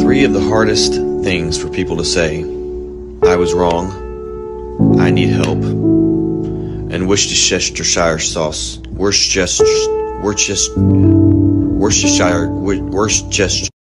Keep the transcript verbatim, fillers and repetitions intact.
Three of the hardest things for people to say: I was wrong, I need help, and Worcestershire sauce. Worcestershire, Worcestershire, Worcestershire, Worcestershire.